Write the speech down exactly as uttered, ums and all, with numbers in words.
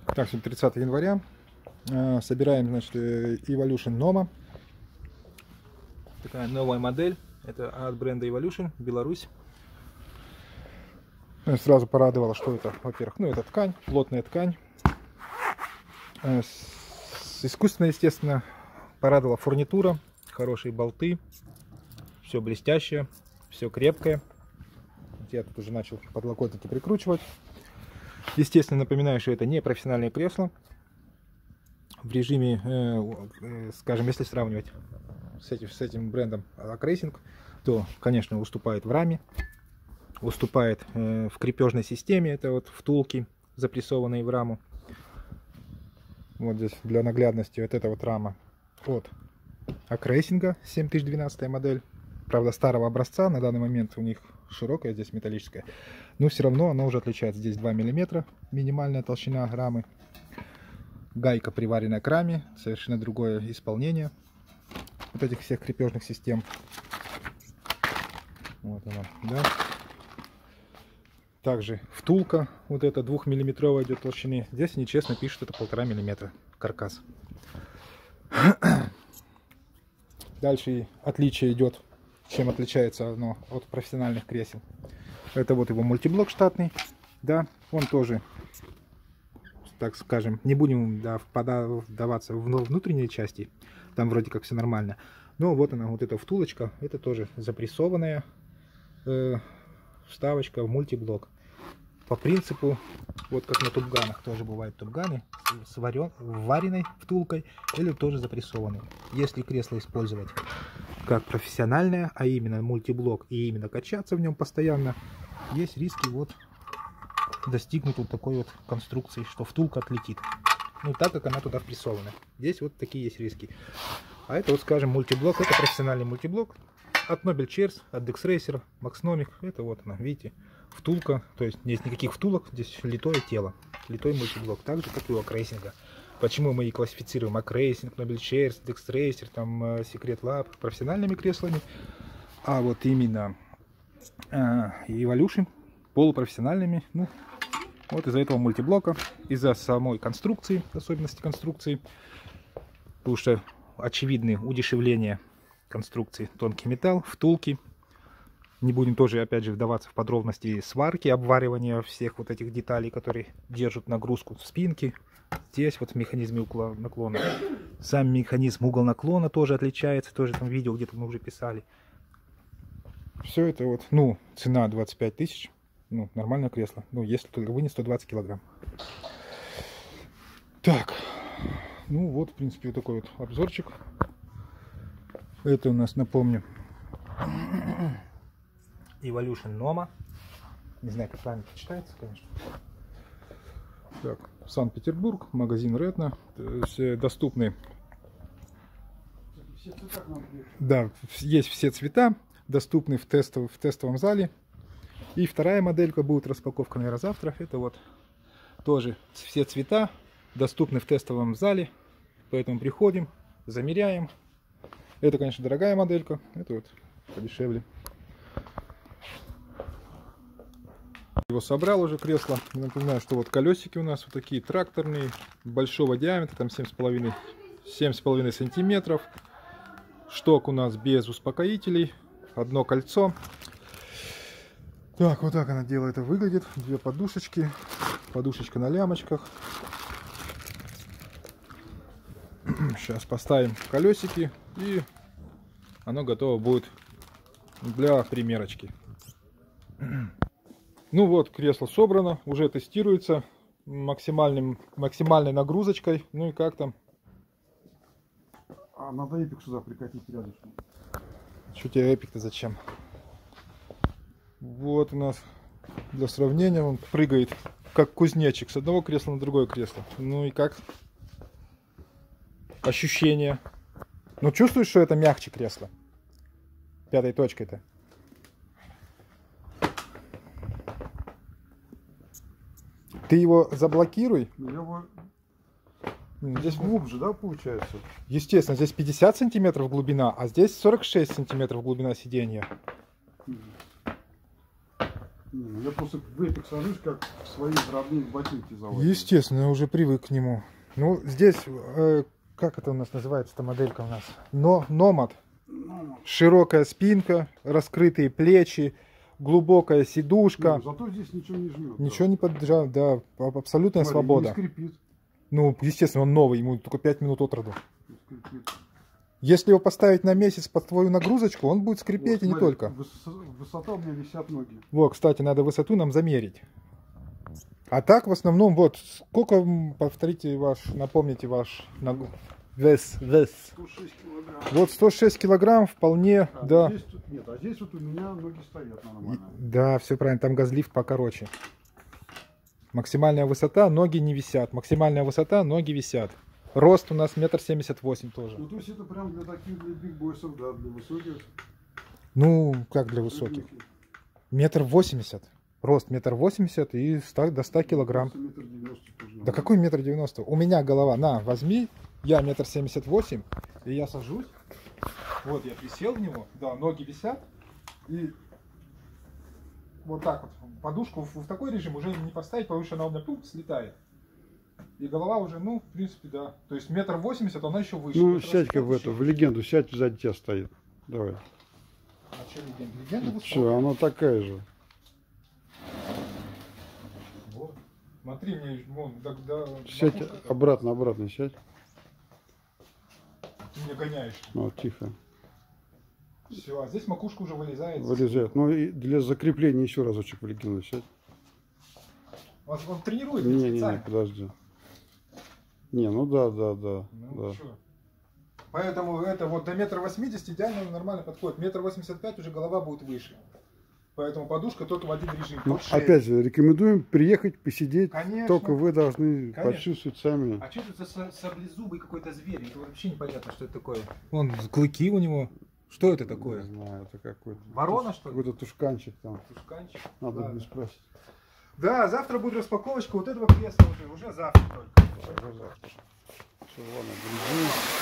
Так, сегодня тридцатое января. Собираем, значит, Evolution Noma. Такая новая модель. Это от бренда Evolution, Беларусь. Сразу порадовало, что это, во-первых, ну это ткань, плотная ткань. Искусственно, естественно, порадовала фурнитура, хорошие болты, все блестящее, все крепкое. Я тут уже начал подлокотники прикручивать. Естественно, напоминаю, что это не профессиональное кресло. В режиме, э, скажем, если сравнивать с этим, с этим брендом Arc Racing, то, конечно, уступает в раме, уступает э, в крепежной системе, это вот втулки, запрессованные в раму. Вот здесь для наглядности вот эта вот рама от Arc Racing, семь тысяч двенадцатая модель. Правда, старого образца, на данный момент у них широкая, здесь металлическая. Но все равно она уже отличается. Здесь два миллиметра, минимальная толщина рамы. Гайка, приваренная к раме, совершенно другое исполнение вот этих всех крепежных систем. Вот она, да. Также втулка, вот эта двухмиллиметровая идет толщины. Здесь нечестно пишут, это полтора миллиметра каркас. Дальше отличие идет, чем отличается оно от профессиональных кресел. Это вот его мультиблок штатный, да, он тоже, так скажем, не будем да, вдаваться в внутренние части, там вроде как все нормально. Но вот она, вот эта втулочка, это тоже запрессованная э, вставочка в мультиблок. По принципу, вот как на тубганах, тоже бывают тубганы с варен, вареной втулкой или тоже запрессованной. Если кресло использовать как профессиональное, а именно мультиблок, и именно качаться в нем постоянно, есть риски вот достигнуть вот такой вот конструкции, что втулка отлетит. Ну, так как она туда впрессована. Здесь вот такие есть риски. А это вот, скажем, мультиблок, это профессиональный мультиблок от Nobel Chairs, от Dexracer, Maxnomic. Это вот она, видите, втулка, то есть нет никаких втулок, здесь литое тело, литой мультиблок, так же, как и у Arc Racing. Почему мы и классифицируем Arc Racing, Nobel Chairs, Dexracer, там, Secret Lab профессиональными креслами, а вот именно э, Evolution полупрофессиональными, ну, вот из-за этого мультиблока, из-за самой конструкции, особенности конструкции, потому что очевидны удешевления конструкции, тонкий металл, втулки. Не будем тоже, опять же, вдаваться в подробности сварки, обваривания всех вот этих деталей, которые держат нагрузку в спинке. Здесь вот в механизме наклона. Сам механизм угол наклона тоже отличается, тоже там видео где-то мы уже писали. Все это вот, ну, цена двадцать пять тысяч, ну, нормальное кресло, ну, если только вынес сто двадцать килограмм. Так, ну вот, в принципе, вот такой вот обзорчик. Это у нас, напомню, Evolution Noma. Не знаю, как правильно читается, конечно. Так, Санкт-Петербург, магазин Ретно. Доступны. Да, есть все цвета, доступны в, тестов, в тестовом зале. И вторая моделька будет распаковка, наверное, завтра. Это вот тоже все цвета доступны в тестовом зале. Поэтому приходим, замеряем. Это, конечно, дорогая моделька. Это вот подешевле. Его собрал уже кресло. Напоминаю, что вот колесики у нас вот такие тракторные, большого диаметра, там семь с половиной сантиметров. Шток у нас без успокоителей, одно кольцо. Так, вот так она дело это выглядит. Две подушечки, подушечка на лямочках. Сейчас поставим колесики, и оно готово будет для примерочки. Ну вот, кресло собрано, уже тестируется максимальным, максимальной нагрузочкой. Ну и как там? А надо эпик сюда прикатить рядышком. Что тебе эпик-то зачем? Вот у нас для сравнения он прыгает как кузнечик с одного кресла на другое кресло. Ну и как? Ощущение. Ну чувствуешь, что это мягче кресло? Пятой точкой-то. Ты его заблокируй. Его... Здесь глубже, да, получается? Естественно, здесь пятьдесят сантиметров глубина, а здесь сорок шесть сантиметров глубина сиденья. Не, я просто в Эпик сажусь, как в свои родные ботинки заводят. Естественно, я уже привык к нему. Ну, здесь, э, как это у нас называется, эта моделька у нас? Но, Номад. Широкая спинка, раскрытые плечи, глубокая сидушка. Ну, зато здесь ничего не жмет. Ничего не поджал, да, абсолютная Смотри, свобода. не скрипит. Ну, естественно, он новый, ему только пять минут от роду. Не скрипит. Если его поставить на месяц под твою нагрузочку, он будет скрипеть, Вот, и не смотри, только. Высота, высота у меня висят ноги. Вот, кстати, надо высоту нам замерить. А так, в основном, вот, сколько, повторите ваш, напомните ваш нагу- вес, вес. сто шесть килограмм. Вот сто шесть килограмм вполне, А, да. Здесь, тут нет, а здесь вот у меня ноги стоят нормально. Да, все правильно, там газлифт покороче. Максимальная высота, ноги не висят. Максимальная высота, ноги висят. Рост у нас метр семьдесят восемь тоже. Ну, то есть это прям для таких, для бигбойсов, да, для высоких. Ну, как для высоких? Метр восемьдесят. Рост метр восемьдесят и ста- до ста килограмм. метр девяносто тоже. Да какой метр девяносто? У меня голова, на, возьми, я метр семьдесят восемь, и я сажусь. Вот я присел в него, да, ноги висят, и вот так вот, подушку в, в такой режим уже не поставить, потому что она у меня пуп, слетает. И голова уже, ну, в принципе, да. То есть метр восемьдесят, она еще выше. Ну, Метр сядь-ка в восемьдесят эту, еще в легенду, сядь, сзади тебя стоит. Давай. выше. А что легенда? Легенда высокая. Все, она такая же. Вот. Смотри, мне, вон, да, да, Сядь макушка- обратно, обратно сядь. Ты меня гоняешь. Ну, тихо. Все, а здесь макушка уже вылезает. Вылезает. Ну и для закрепления еще разочек в легенду сядь. Он, он тренирует Не, не, не, специально. подожди. Не, ну да, да, да. Ну, да. чё. Поэтому это вот до метра восьмидесяти идеально нормально подходит. Метр восемьдесят пять уже голова будет выше. Поэтому подушка только в один режим. Ну, под шею. опять же, рекомендуем приехать, посидеть. Конечно. Только вы должны Конечно. почувствовать сами. А что это за саблезубый какой-то зверь? Это вообще непонятно, что это такое. Вон клыки у него. Что это Не такое? знаю, это какой-то. Ворона, что ли? Какой-то тушканчик там. Тушканчик. Надо Ладно. будет спросить. Да, завтра будет распаковочка вот этого кресла уже. Уже завтра только. Уже завтра. Все, ладно, грязи.